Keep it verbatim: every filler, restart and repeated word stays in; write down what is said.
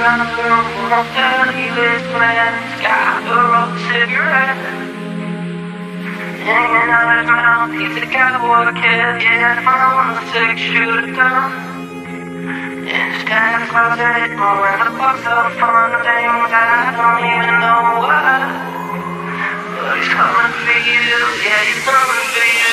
around the room, I'm telling you his plans. Got a rolled cigarette hanging out his mouth. He's a cowboy kid, yeah, from a six-shooter gun. In his dad's closet, blowing a box of fun things I don't even know why. But he's coming for you, yeah, he's coming for you.